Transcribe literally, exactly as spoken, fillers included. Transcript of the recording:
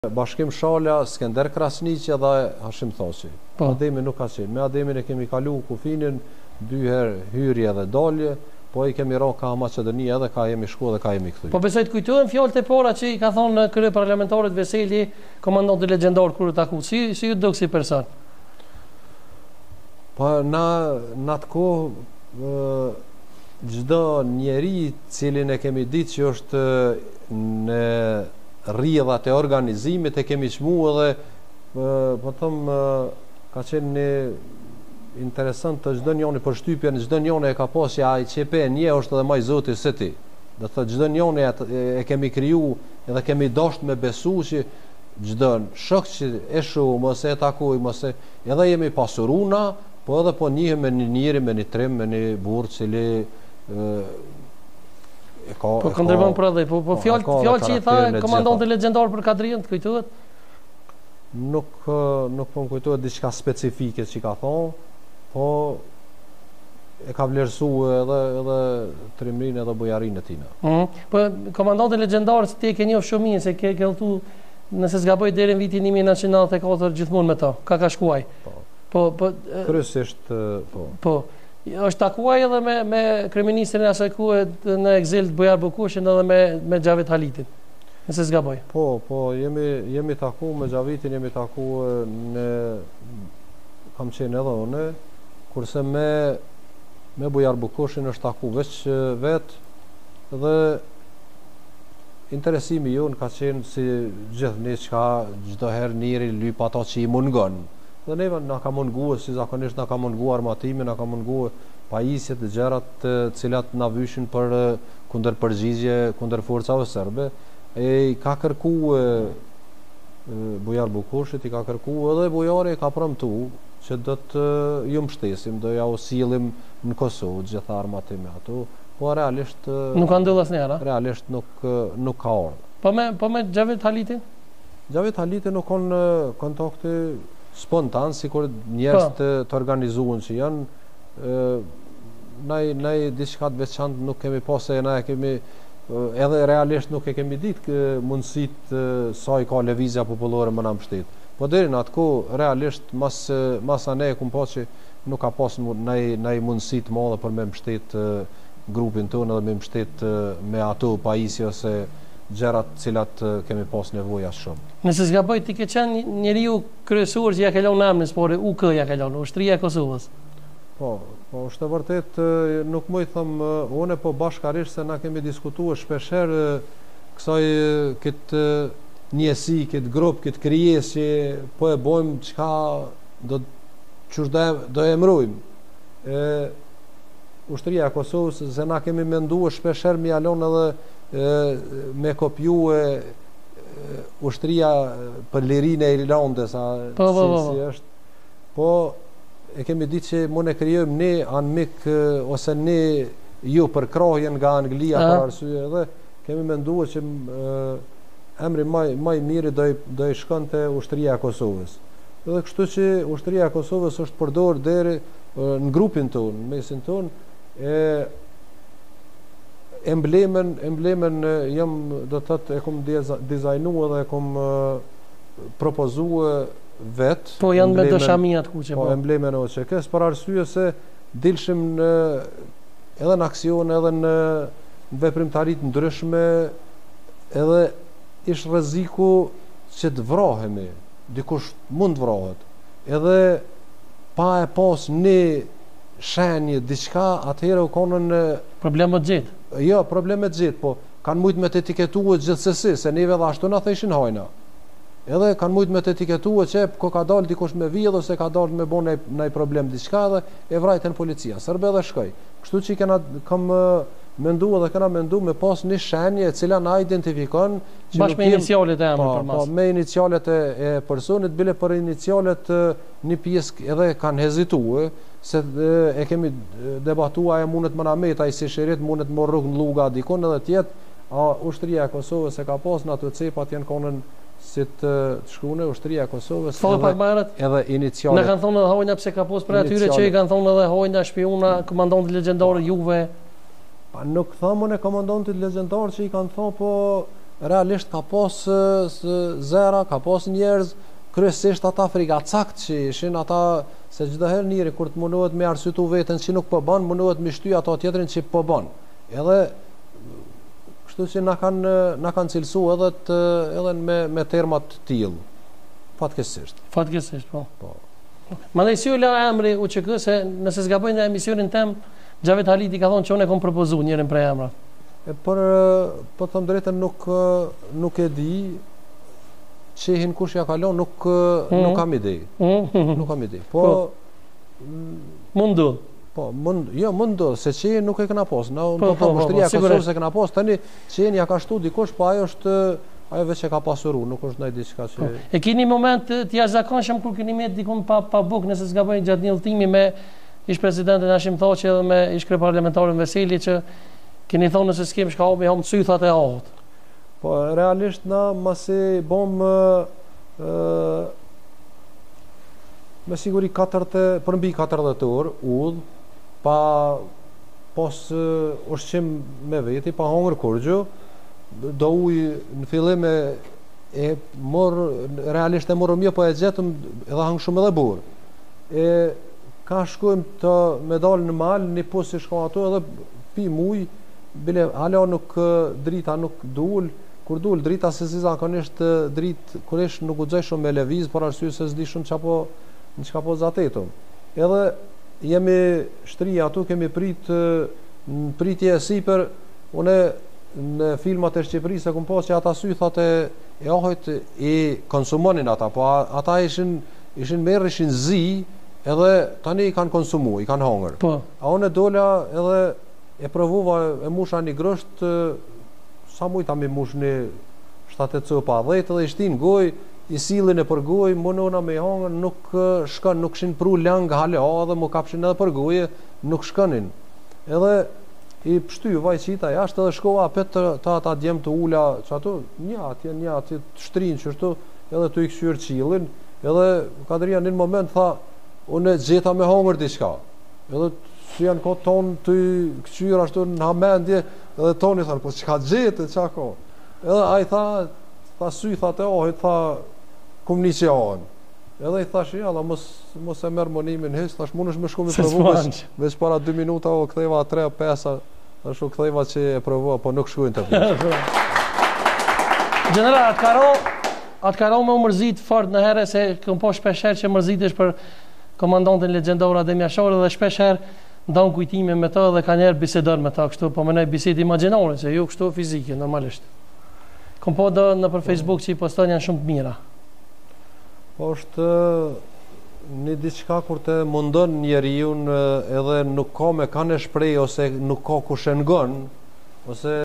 Bashkim Shala, Skender Krasniqi dhe Hashim Thaçi. Po. Ademi nuk ka qenë. Me Ademin e kemi kalu kufinin, dy herë hyrje dhe dalje, po i kemi ra ka Maqedonia edhe ka jemi shku dhe ka jemi këtu. Po besoj të kujtohen fjalët e para që i ka thonë krye parlamentarët Veseli, komandanti legjendar kur u taku. Si si ju duk si person? Po na në atë kohë çdo njeri cilin e kemi ditë që është në rrjedhat e organizimit e kemi çmu edhe po them ka qenë një interesant të çdo njëri për shtypjen, çdo njëri e ka pasë ai çepe një është edhe më i Zoti se ti. Do thotë çdo njëri e kemi kriju edhe kemi dashur me besu që çdo shok që e shoh mos e takoj mos e edhe jemi pasuruna, po edhe po njihem me një njeri me një trim me një burr cili Po këndërban për edhe, po, po fjallë fjall që i tha komandanti legjendar për Kadrinë, të kujtohet? Nuk, nuk po më kujtohet diçka specifike që i ka thonë, po e ka vlerësu edhe, edhe trimrin edhe bujarinë e tina. Mm. Po komandanti legjendar që ti e ke njohur shumë mirë, se ke këlltu, nëse s'gaboj deri në vitin një mijë nëntëqind e nëntëdhjetë e katër gjithmonë me ta, ka ka shkuaj. Po, po, po kryesisht, po. Po. është takuaj edhe me, me kryeministrin e asaj kohe në eksil të Bujar Bukushin edhe me, me Xhavit Halitin, nëse s'gaboj. Po, po, jemi, jemi taku me Xhavitin, jemi taku në, kam qenë edhe une, kurse me, me Bujar Bukushin është taku veç vetë dhe interesimi jonë ka qenë si gjithë një qka gjithë herë njëri lypa ata që i mungon. Dhe neve na ka munguar, si zakonisht na ka munguar armatimi, na ka munguar pajisjet dhe gjërat të cilat na vyshin për kundër përgjigje, kundër forcave serbe. E ka kërku e, Bujar Bukushit, i ka kërku edhe bujari ka premtu që do të ju mbështesim, do ja u sillim në Kosovë gjitha armatimi ato, po realisht nuk ka ndodhur asnjëherë. Realisht nuk nuk ka ardhur. Po me po me Xhavit Halitin? Xhavit Halitin nuk kanë kontakte spontan, si kur njerës të, të organizuën që janë, naj, naj diçka të veçantë nuk kemi pasë, e na e kemi, edhe realisht nuk e kemi ditë mundësit sa i ka lëvizja popullore më në mbështet. Po deri në atë kohë, realisht, mas, mas ane e kumë pasë që nuk ka pasë naj, naj mundësit madhe për me mbështet grupin tonë edhe me mbështet me ato pajisje ose gjërat cilat kemi pas nevoja shumë. Nëse s'gaboj ti ke qenë njeriu kryesor që ja ka lënë emrin, por U K ja ka lënë, Ushtria e Kosovës. Po, po është e vërtet nuk më i them unë, po bashkarisht se na kemi diskutuar shpeshherë kësaj këtë njësi, këtë grup, këtë krijesë që po e bojmë çka do çdo do e emrojmë. E Ushtria e Kosovës se na kemi menduar shpeshherë mi alon edhe me kopju e ushtria për lirinë e Irlandës, a po, po, po. Si është, po e kemi ditë që mund e krijojmë ne anmik ose ne ju për krahjen nga Anglia për arsye edhe kemi menduar që e, emri më më i miri do do i shkonte Ushtria e Kosovës. Edhe kështu që Ushtria e Kosovës është përdorur deri në grupin tonë, në mesin tonë, e emblemen emblemen jam do të thotë e kom dizajnuar dhe e kom propozuar vet. Po janë me doshaminat kuqe po. Po emblemen o që kes për arsye se dilshim në edhe në aksion edhe në veprimtarit ndryshme edhe ish rreziku që të vrahemi, dikush mund të vrahet. Edhe pa e pas një shenjë diçka, atëherë u konën probleme të gjithë. Jo, probleme të gjithë, po kanë mujtë me të etiketuar gjithsesi, se neve dhe ashtu na thëshin hajna. Edhe kanë mujtë me të etiketuar që ko ka dalë dikush me vjedhë ose ka dalë me bon ndaj problem diçka dhe e vrajtën policia. Serbe dhe shkoj. Kështu që kena kam menduar dhe kena menduar me pas një shenjë e cila na identifikon bashkë me inicialet e emrit për mas. Po, me inicialet e, e personit, bile për inicialet një pjesë edhe kanë hezituar se e kemi debatuar, e mundet më namet, a i si shirit mundet më rrug në luga dikon edhe tjetë, a Ushtria e Kosovës e ka pas në ato cepat janë konën si të shkune, Ushtria e Kosovës edhe, edhe inicialet. Ne kanë thonë edhe hojna pse ka pas për atyre që i kanë thonë edhe hojna, shpiuna, komandanti legjendar Juve. Pa nuk thamon e komandantit legjendar që i kanë thonë, po realisht ka pas zera, ka pas njerëz, kryesisht ata frigacakt që ishin ata, se çdo herë njëri kur të mundohet me arsyetu veten që nuk po bën, mundohet me shty ato tjetrin që po bën. Edhe kështu që na kanë na kanë cilësuar edhe të, edhe me me terma të tillë. Fatkeqësisht. Fatkeqësisht, po. Po. Mandej si u la emri U Q K, se nëse zgaboj në emisionin tem, Xhavet Haliti ka thonë që unë e kam propozuar njërin prej emrave. E për po të them drejtën nuk nuk e di çehin kush ja kalon, nuk mm. nuk kam ide. Mm. Nuk kam ide. Po, po mundu. Po, mund, jo mundu, se çehin nuk e kena pas. Na po po mbështria ka thosur se kena pas, tani çehin ja ka shtu dikush, po ajo është ajo veç e ka pasuru, nuk është ndaj diçka që... E keni moment të jashtëzakonshëm kur keni met dikun pa pa buk, nëse zgaboj gjatë një udhëtimi me ish presidentin Hashim Thaçi edhe me ish kryeparlamentarin Veseli, që keni thonë nëse s'kem shka habi hom sythat e ahut. Po realisht na masi bom me siguri katërdhjetë për mbi katërdhjetë orë udhë, pa pos ushqim me veti, pa hongër kurgjë. Do uj në fillim e, e mor realisht e morëm jo, po e gjetëm edhe hang shumë edhe burë. E ka shkojmë të me dalë në mal, një pos si shkojmë ato edhe pi muj, bile hala nuk drita nuk dul, kur dul drita se si zakonisht drit kur ish nuk u xej shumë me lëviz, por arsye se s'di shumë çapo në çka po zatetum. Edhe jemi shtri atu, kemi prit në pritje e sipër, une në filmat e Shqipërisë e kum pas që ata sythat e e ahojt i konsumonin ata, po ata ishin ishin merr, ishin zi, edhe tani i kanë konsumu, i kanë hongër. Po. A unë dola edhe e provova, e musha një grësht, sa mujta mi mush një shtatet copa dhjetë, edhe i shtin goj, i sillin e për goj, munona me hongër, nuk shkon, nuk shin pru lang hale edhe mu kapshin edhe për goje, nuk shkonin. Edhe i pështy vajqita jashtë edhe shkova apet të ta ata djem të ula që ato një atje, një atje të shtrin që shtu edhe të i këshyr qilin, edhe Kadria në një moment tha unë gjeta me hongër diçka, edhe që janë ko tonë të i këshyr ashtu në hamendje, edhe toni thanë, po qka gjete, qa ko, edhe a i tha tha sy, tha të ohit, tha kum një që ahën, edhe i thash ja, da mos, mos e merë monimin his, thash mund është me shku me provu, veç, veç para dy minuta o këtheva tre pesa, thash u këtheva që e provu, po nuk shkujnë të përë. General, atë karo, atë karo me u mërzit fort në herë, se këm po shpesher që mërzitesh për komandantin legjendor Adem Jashari, dhe shpesher ndan kujtime me ta dhe ka njerë bisedon me ta, kështu po mënej bised imaginore, se ju kështu fizike, normalisht. Këm po do në për Facebook që i poston janë shumë të mira. Po është një diçka kur të mundon njeriu edhe nuk ka me kanë shpreh ose nuk ka ku shëngon ose